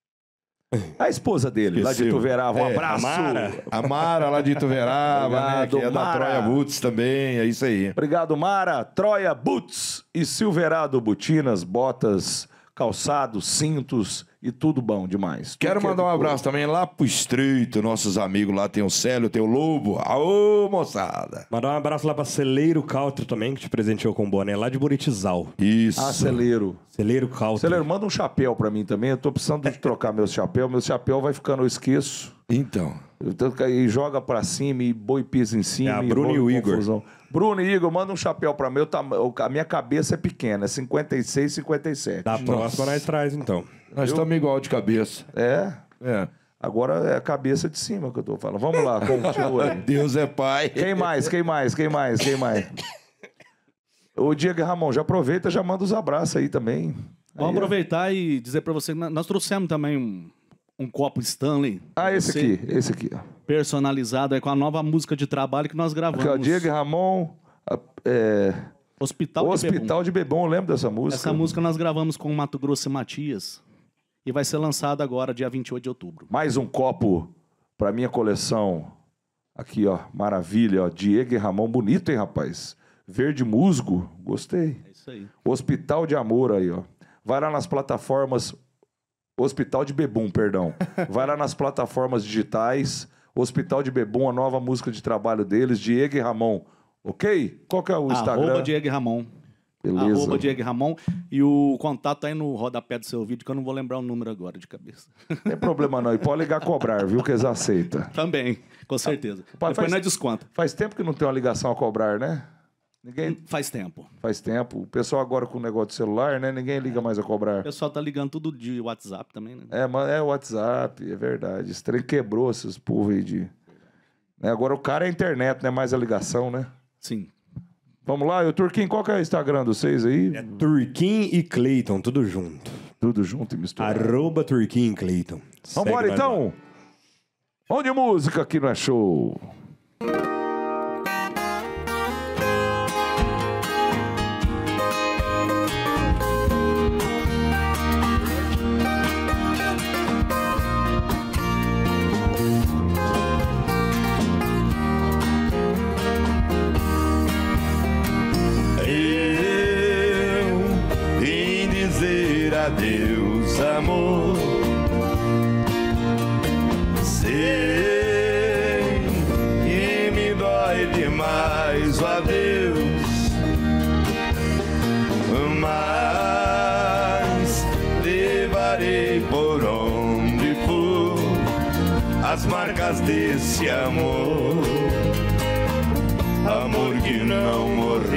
A esposa dele, lá de Esqueceu. Tuverava, um É, abraço. A Mara, a Mara lá de Tuverava, né? Obrigado, Que é da Mara. Troia Boots também, é isso aí. Obrigado, Mara, Troia Boots e Silverado botinas, botas, calçados, cintos e tudo bom demais. Tudo Quero que é mandar de um couro. abraço também lá pro Estreito, nossos amigos lá, tem o Célio, tem o Lobo. Aô, moçada! Mandar um abraço lá pra Celeiro Caltro também, que te presenteou com o boné lá de Buritizal. Isso. Ah, Celeiro. Celeiro Caltro. Celeiro, manda um chapéu pra mim também. Eu tô precisando de trocar meus chapéus. Meu chapéu vai ficando, eu esqueço. Então. Eu tô- E joga pra cima e boi pisa em cima. É a e Bruno rola e o Igor. confusão. Bruno e Igor, manda um chapéu pra mim. Eu tam- eu- A minha cabeça é pequena, é cinquenta e seis, cinquenta e sete. Da próxima nós traz, então. Nós estamos igual de cabeça. É? É. Agora é a cabeça de cima que eu tô falando. Vamos lá, continua aí. Deus é pai. Quem mais? Quem mais? Quem mais? Quem mais? Ô, Diego e Ramon, já aproveita, já manda os abraços aí também. Vamos Aí, ó. aproveitar e dizer pra você que nós trouxemos também um, um copo Stanley. Ah, esse Você- aqui, esse aqui. ó. Personalizado aí com a nova música de trabalho que nós gravamos. Aqui, ó, Diego e Ramon, a- é... Hospital, Hospital de Bebum, eu lembro dessa música. Essa música nós gravamos com o Mato Grosso e Matias. E vai ser lançada agora, dia vinte e oito de outubro. Mais um copo pra minha coleção. Aqui, ó, maravilha, ó. Diego e Ramon, bonito, hein, rapaz? Verde musgo, gostei. É isso aí. Hospital de Amor aí, ó. Vai lá nas plataformas... Hospital de Bebum, perdão. Vai lá nas plataformas digitais. Hospital de Bebum, a nova música de trabalho deles, Diego e Ramon. Ok? Qual que é o Instagram? Arroba Diego e Ramon. Beleza. Arroba Diego e Ramon. E o contato tá aí no rodapé do seu vídeo, que eu não vou lembrar o número agora de cabeça. Não tem problema não. E pode ligar a cobrar, viu? Que eles aceitam. Também, com certeza. Pai, Depois faz- nós desconta. Faz tempo que não tem uma ligação a cobrar, né? Ninguém... Faz tempo. Faz tempo. O pessoal agora com o negócio de celular, né? Ninguém liga mais a O cobrar. pessoal tá ligando tudo de WhatsApp também, né? É, mas é o WhatsApp, é verdade. Esse trem quebrou esses povos aí de... Né? Agora o cara é a internet, não é mais a ligação, né? Sim. Vamos lá, e o Turquinho, qual que é o Instagram de vocês aí? É Turquim e Cleiton, tudo junto. Tudo junto e misturado. Arroba Turquim e Cleiton. Vambora Segue nós lá. então! Vamos de música aqui no É Show. Eu vim dizer adeus, amor. Sei que me dói demais o adeus, mas levarei por onde for as marcas desse amor. Amor que não morreu,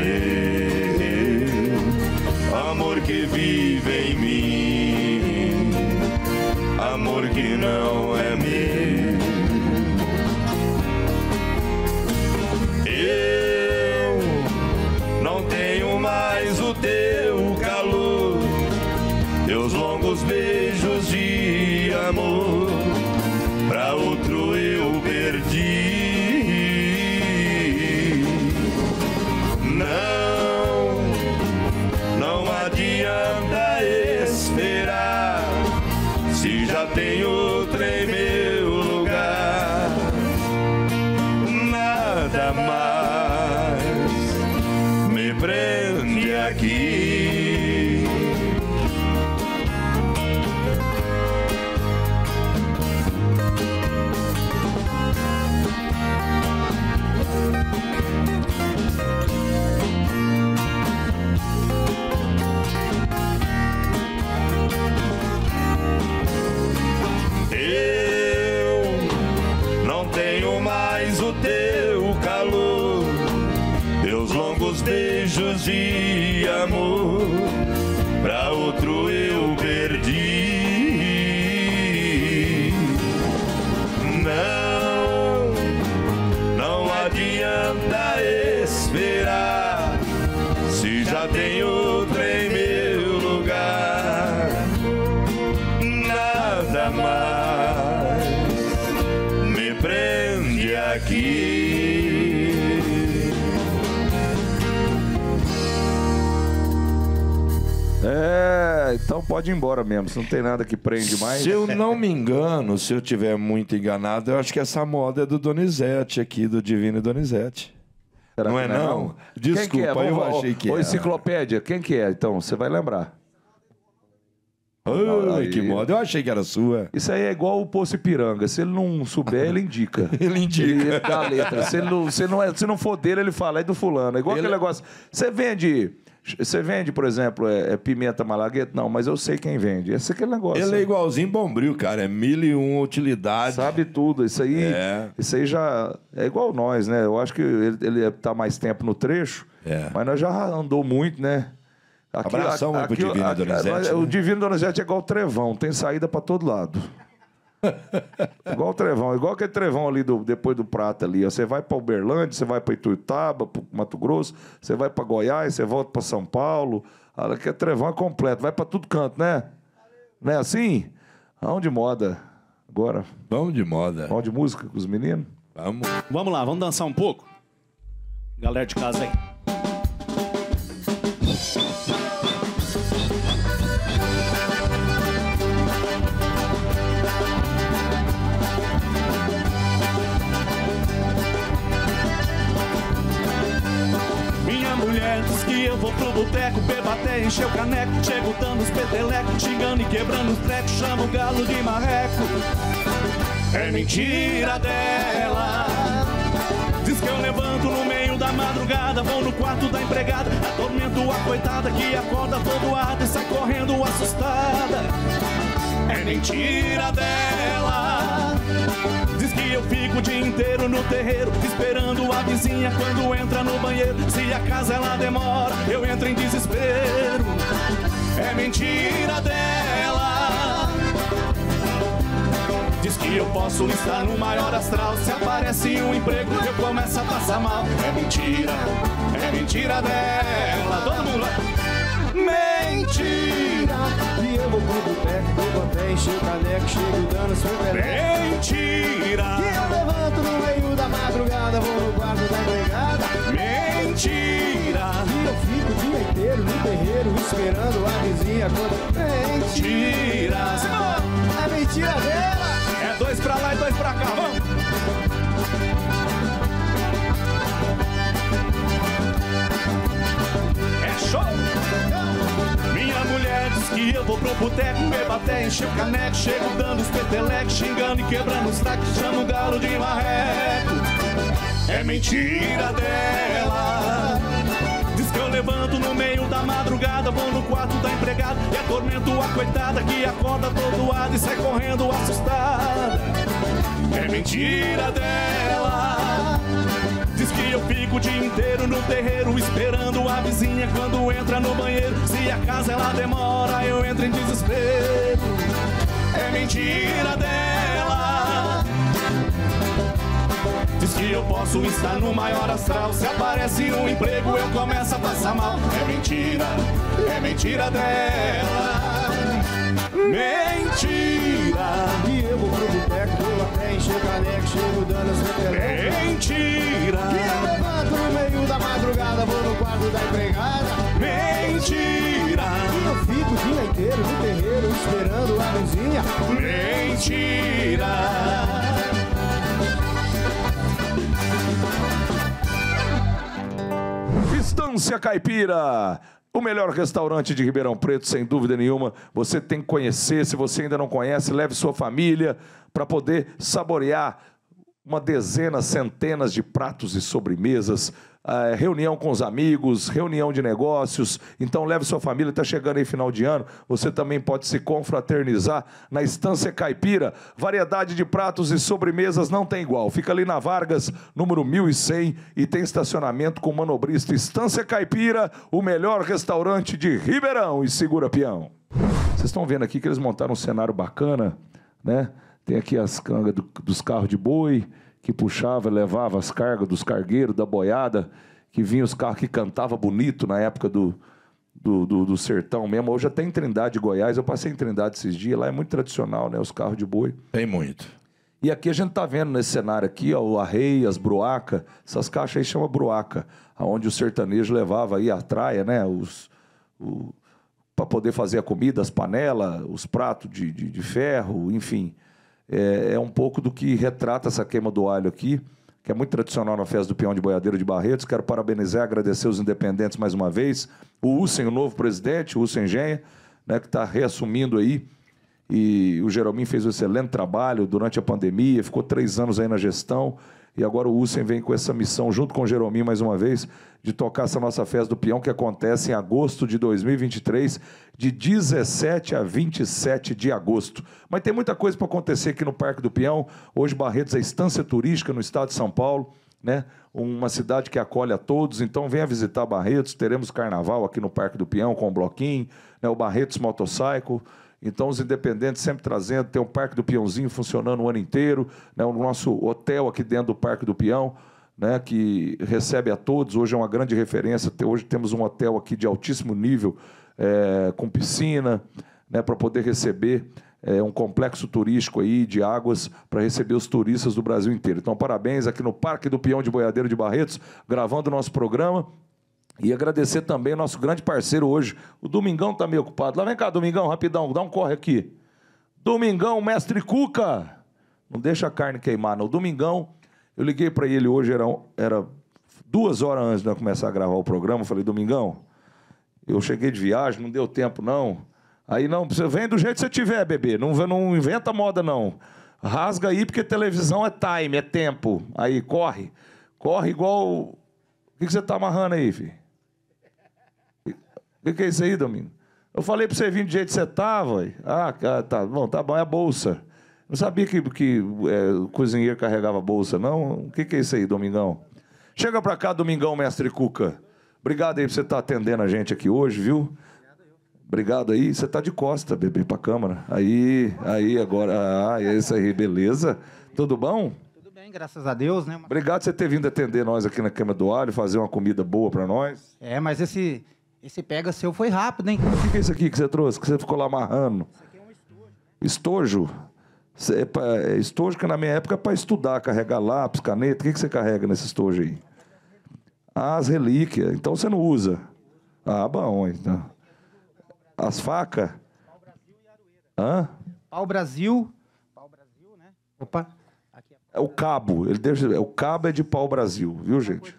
amor que vive em mim, amor que não é meu. Eu não tenho mais o teu calor, teus longos beijos de amor, pra outro eu perdi. Não, não adianta esperar. aqui. Beijos de amor, pra outro eu perdi. Não, não adianta esperar, se já tem outro em meu lugar. Nada mais me prende aqui. É, então pode ir embora mesmo, se não tem nada que prende mais. Se eu não me engano, se eu tiver muito enganado, eu acho que essa moda é do Donizete aqui, do Divino Donizete. Será não é não? não? Desculpa, quem que é? eu Vamos, achei que ô, era. Enciclopédia, quem que é? Então, você vai lembrar. Ai, aí. que moda, eu achei que era sua. Isso aí é igual o Poço Ipiranga. Se ele não souber, ele indica. Ele indica. Ele dá a letra. Se, ele não, se, não é, se não for dele, ele fala, é do fulano. É igual Ele- aquele negócio. Você vende. Você vende, por exemplo, é, é pimenta malagueta? Não, mas eu sei quem vende. Esse é aquele negócio. Ele é igualzinho Bombril, cara. É mil e uma utilidades. Sabe tudo. Isso aí, É. isso aí já é igual nós, né? Eu acho que ele, ele tá mais tempo no trecho, É. mas nós já andou muito, né? Aqui- Abração aí pro aqui- Divino aqui- Donizete, O né? Divino Donizete é igual o Trevão, tem saída pra todo lado. Igual o Trevão, igual aquele Trevão ali do, depois do Prata ali. ó. Você vai pra Uberlândia, você vai pra Ituiutaba, pro Mato Grosso, você vai pra Goiás, você volta pra São Paulo. Olha que Trevão é completo, vai pra tudo canto, né? Não é assim? Vamos de moda agora. Vamos de moda. Vamos de música com os meninos? Vamos. Vamos lá, vamos dançar um pouco? Galera de casa aí. Minha mulher diz que eu vou pro boteco, bebo até encher o caneco, chego dando os petelecos, xingando e quebrando os trecos, chamo o galo de marreco. É mentira dela. Diz que eu levanto no meio da madrugada, vou no quarto da empregada, atormento a coitada que acorda todoada e sai correndo assustada. É mentira dela. Diz que eu fico o dia inteiro no terreiro, esperando a vizinha quando entra no banheiro. Se a casa ela demora, eu entro em desespero. É mentira dela. Diz que eu posso estar no maior astral, se aparece um emprego eu começo a passar mal. É mentira, é mentira dela. Todo mundo lá. Mentira. E eu vou pro boteco, bebo até encher o caneco, chego dando seu caneco. Mentira. E eu levanto no meio da madrugada, vou no quarto da empregada. Mentira. E eu fico o dia inteiro no terreiro, esperando a vizinha quando... Mentira. É mentira dela. É dois pra lá e dois pra cá, vamos! É show! Minha mulher diz que eu vou pro boteco, bebo até encher o caneco, chego dando os petelecos, xingando e quebrando os tacos, chamo o galo de marreco. É mentira dela. Diz que eu levanto no meio da madrugada, vou no quarto da empregada e atormento a coitada que acorda todoada e sai correndo assustada. É mentira dela. Diz que eu fico o dia inteiro no terreiro, esperando a vizinha quando entra no banheiro. Se a casa ela demora, eu entro em desespero. É mentira dela. Diz que eu posso estar no maior astral, se aparece um emprego eu começo a passar mal. É mentira, é mentira dela. Mentira. E eu vou pro boteco, vou até encher o caneco, chego dando as petelecos. Mentira. E eu levanto no meio da madrugada, vou no quarto da empregada. Mentira. E eu fico o dia inteiro no terreiro, esperando a vizinha. Mentira. Estância Caipira, O melhor restaurante de Ribeirão Preto, sem dúvida nenhuma, você tem que conhecer. Se você ainda não conhece, leve sua família para poder saborear uma dezena, centenas de pratos e sobremesas, uh, reunião com os amigos, reunião de negócios. Então leve sua família, está chegando aí final de ano, você também pode se confraternizar na Estância Caipira. Variedade de pratos e sobremesas não tem igual. Fica ali na Vargas, número mil e cem, e tem estacionamento com manobrista. Estância Caipira, o melhor restaurante de Ribeirão. E segura, peão. Vocês estão vendo aqui que eles montaram um cenário bacana, né? Tem aqui as cangas do, dos carros de boi, que puxava, levava as cargas dos cargueiros, da boiada, que vinha os carros que cantavam bonito na época do, do, do, do sertão mesmo. Hoje até em Trindade, Goiás, eu passei em Trindade esses dias, lá é muito tradicional, né, os carros de boi. Tem muito. E aqui a gente tá vendo nesse cenário aqui, ó, o arreio, as bruacas, essas caixas aí chamam bruaca, onde o sertanejo levava aí a traia, né, os... O, para poder fazer a comida, as panelas, os pratos de, de, de ferro, enfim... É, é um pouco do que retrata essa queima do alho aqui, que é muito tradicional na festa do Peão de Boiadeiro de Barretos. Quero parabenizar e agradecer os independentes mais uma vez. O Usen, o novo presidente, o Usen Engenha, né, que está reassumindo aí. E o Jeromin fez um excelente trabalho durante a pandemia, ficou três anos aí na gestão. E agora o Usen vem com essa missão, junto com o Jeromin mais uma vez, de tocar essa nossa festa do Peão, que acontece em agosto de dois mil e vinte e três, de dezessete a vinte e sete de agosto. Mas tem muita coisa para acontecer aqui no Parque do Peão. Hoje Barretos é estância turística no estado de São Paulo, né? Uma cidade que acolhe a todos. Então venha visitar Barretos, teremos carnaval aqui no Parque do Peão com o bloquinho, né? O Barretos Motorcycle. Então, os independentes sempre trazendo, tem o Parque do Peãozinho funcionando o ano inteiro, né, o nosso hotel aqui dentro do Parque do Peão, né, que recebe a todos, hoje é uma grande referência, hoje temos um hotel aqui de altíssimo nível, é, com piscina, né, para poder receber é, um complexo turístico aí de águas para receber os turistas do Brasil inteiro. Então, parabéns aqui no Parque do Peão de Boiadeiro de Barretos, gravando o nosso programa. E agradecer também ao nosso grande parceiro hoje. O Domingão está meio ocupado. Lá vem cá, Domingão, rapidão, dá um corre aqui. Domingão, mestre Cuca. Não deixa a carne queimar, não. O Domingão, eu liguei para ele hoje, era, era duas horas antes de eu começar a gravar o programa. Eu falei, Domingão, eu cheguei de viagem, não deu tempo, não. Aí, não, você vem do jeito que você tiver, bebê. Não, não inventa moda, não. Rasga aí, porque televisão é time, é tempo. Aí, corre. Corre igual... O que, que você está amarrando aí, filho? O que, que é isso aí, Domingo? Eu falei para você vir do jeito que você estava. Ah, tá bom, tá bom, é a bolsa. Não sabia que, que é, o cozinheiro carregava bolsa, não? O que, que é isso aí, Domingão? Chega para cá, Domingão, mestre Cuca. Obrigado aí por você estar atendendo a gente aqui hoje, viu? Obrigado aí. Você tá de costa, bebê, para a câmera. Aí, aí, agora. Ah, é isso aí, beleza? Tudo bom? Graças a Deus, né? Obrigado por você ter vindo atender nós aqui na Câmara do Alho, fazer uma comida boa para nós. É, mas esse, esse pega seu foi rápido, hein? O que, que é isso aqui que você trouxe, que você ficou lá amarrando? Isso aqui é um estojo. Estojo? É pra, é estojo que na minha época é para estudar, carregar lápis, caneta. O que, que você carrega nesse estojo aí? Ah, as relíquias. Então você não usa. Ah, bom. Então. As facas? Pau Brasil e Aroeira. Hã? Pau Brasil. Pau Brasil, né? Opa. É o cabo, ele deve, o cabo é de pau Brasil, viu, gente?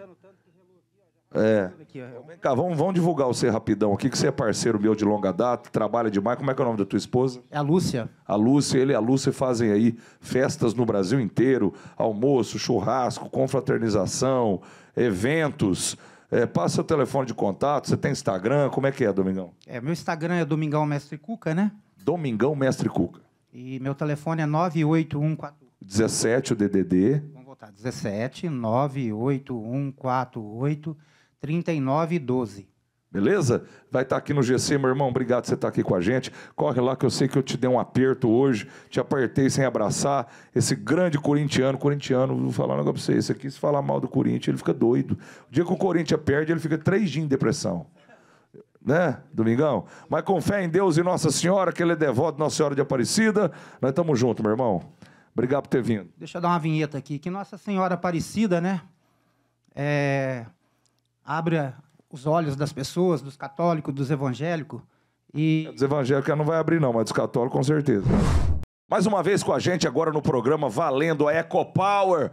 É. Vem cá, vamos, vamos divulgar você rapidão aqui, que você é parceiro meu de longa data, trabalha demais. Como é que é o nome da tua esposa? É a Lúcia. A Lúcia, ele e a Lúcia fazem aí festas no Brasil inteiro, almoço, churrasco, confraternização, eventos. É, passa o telefone de contato, você tem Instagram, como é que é, Domingão? É, meu Instagram é Domingão Mestre Cuca, né? Domingão Mestre Cuca. E meu telefone é nove oito um quatro... dezessete, o D D D. Vamos voltar. dezessete, nove oito um quatro oito, trinta e nove doze. Beleza? Vai estar aqui no G C, meu irmão. Obrigado por você estar aqui com a gente. Corre lá que eu sei que eu te dei um aperto hoje. Te apertei sem abraçar. Esse grande corintiano. Corintiano, vou falar um negócio pra você. Esse aqui, se falar mal do Corinthians, ele fica doido. O dia que o Corinthians perde, ele fica três dias em depressão. Né, Domingão? Mas com fé em Deus e Nossa Senhora, que ele é devoto de Nossa Senhora de Aparecida, nós estamos juntos, meu irmão. Obrigado por ter vindo. Deixa eu dar uma vinheta aqui. Que Nossa Senhora Aparecida, né? É, abre os olhos das pessoas, dos católicos, dos evangélicos. E... Dos evangélicos não vai abrir, não, mas dos católicos, com certeza. Mais uma vez com a gente agora no programa Valendo a EcoPower.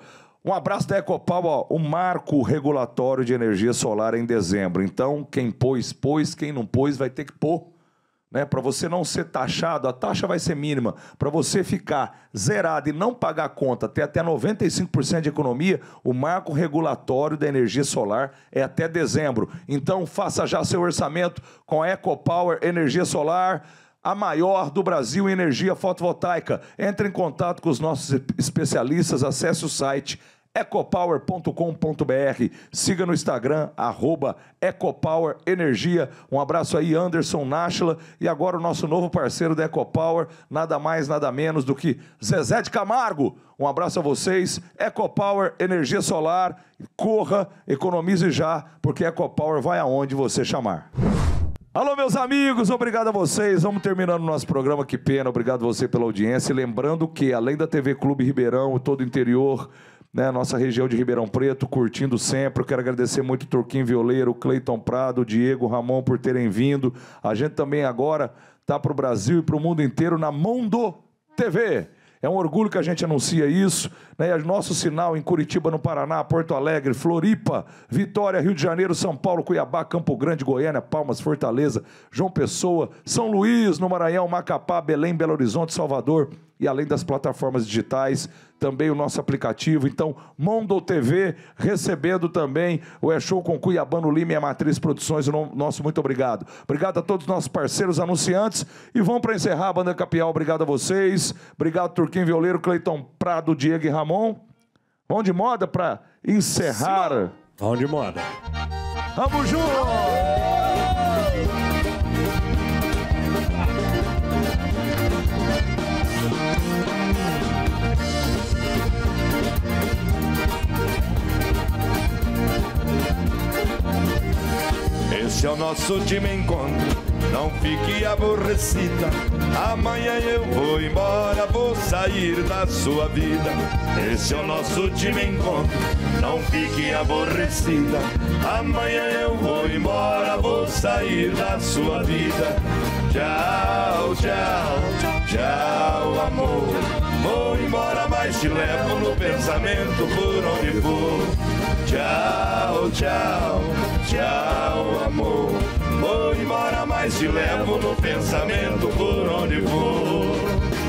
Um abraço da Ecopau, ó, o marco regulatório de energia solar em dezembro. Então, quem pôs, pôs, quem não pôs vai ter que pôr. Né? Para você não ser taxado, a taxa vai ser mínima. Para você ficar zerado e não pagar conta, ter até noventa e cinco por cento de economia, o marco regulatório da energia solar é até dezembro. Então, faça já seu orçamento com a EcoPower Energia Solar, a maior do Brasil em energia fotovoltaica. Entre em contato com os nossos especialistas, acesse o site ecopower ponto com ponto br. Siga no Instagram, arroba Ecopower Energia. Um abraço aí, Anderson Náchila. E agora o nosso novo parceiro da Ecopower, nada mais, nada menos do que Zezé de Camargo. Um abraço a vocês. Ecopower Energia Solar. Corra, economize já, porque Ecopower vai aonde você chamar. Alô, meus amigos, obrigado a vocês. Vamos terminando o nosso programa, que pena. Obrigado a você pela audiência. E lembrando que, além da T V Clube Ribeirão, todo o interior, né, nossa região de Ribeirão Preto, curtindo sempre. Eu quero agradecer muito o Turquinho Violeiro, o Cleiton Prado, o Diego, o Ramon por terem vindo. A gente também agora está para o Brasil e para o mundo inteiro na Mondo T V. É um orgulho que a gente anuncia isso, né? Nosso sinal em Curitiba, no Paraná, Porto Alegre, Floripa, Vitória, Rio de Janeiro, São Paulo, Cuiabá, Campo Grande, Goiânia, Palmas, Fortaleza, João Pessoa, São Luís, no Maranhão, Macapá, Belém, Belo Horizonte, Salvador, e além das plataformas digitais, também o nosso aplicativo. Então, Mondo T V, recebendo também o E-Show com Cuiabano Lima e a Matriz Produções. O nosso muito obrigado. Obrigado a todos os nossos parceiros anunciantes. E vamos para encerrar a Banda Capial. Obrigado a vocês. Obrigado, Turquinho Violeiro, Cleiton Prado, Diego e Ramon. Vamos de moda para encerrar. Vamos de moda. Vamos juntos! Esse é o nosso último encontro, não fique aborrecida. Amanhã eu vou embora, vou sair da sua vida. Esse é o nosso último encontro, não fique aborrecida. Amanhã eu vou embora, vou sair da sua vida. Tchau, tchau, tchau, amor. Vou embora, mas te levo no pensamento por onde for. Tchau, tchau, tchau, amor. Vou embora, mas te levo no pensamento por onde for.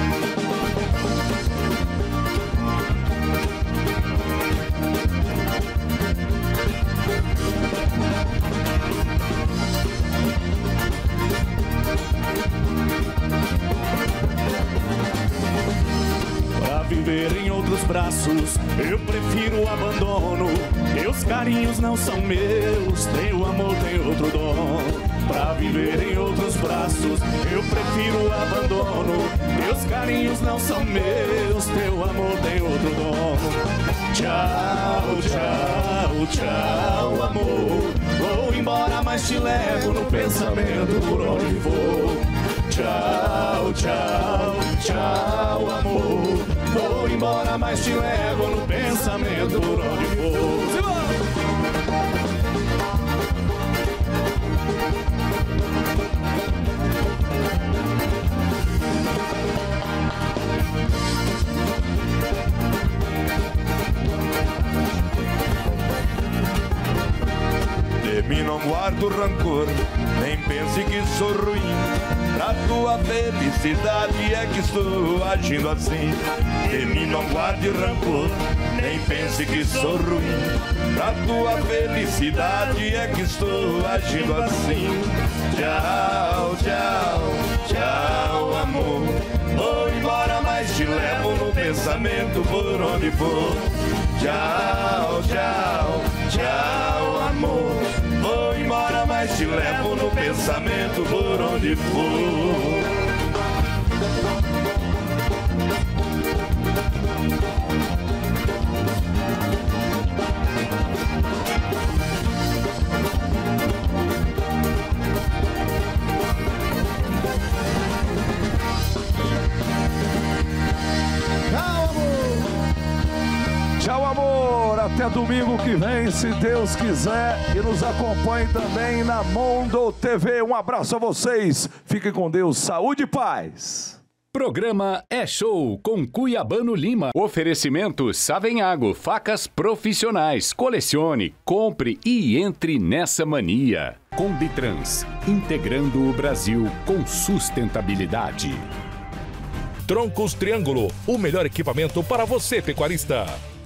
Pra viver em outros braços, eu prefiro o abandono. Meus carinhos não são meus, teu amor tem outro dono. Pra viver em outros braços, eu prefiro o abandono. Meus carinhos não são meus, teu amor tem outro dono. Tchau, tchau, tchau, amor. Vou embora, mas te levo no pensamento por onde for. Tchau, tchau, tchau, amor. Vou embora, mas te levo no pensamento por onde for. De mim não guardo rancor, nem pense que sou ruim. Pra tua felicidade é que estou agindo assim. De mim não guarde rancor, nem pense que sou ruim. Pra tua felicidade é que estou agindo assim. Tchau, tchau, tchau, amor. Vou embora, mas te levo no pensamento por onde for. Tchau, tchau, tchau, amor. Vou embora, mas te levo no pensamento por onde for. Tchau, amor. Até domingo que vem, se Deus quiser. E nos acompanhe também na Mondo T V. Um abraço a vocês. Fiquem com Deus. Saúde e paz. Programa É Show com Cuiabano Lima. Oferecimento Savenhago, facas profissionais. Colecione, compre e entre nessa mania. Combitrans, integrando o Brasil com sustentabilidade. Troncos Triângulo, o melhor equipamento para você, pecuarista.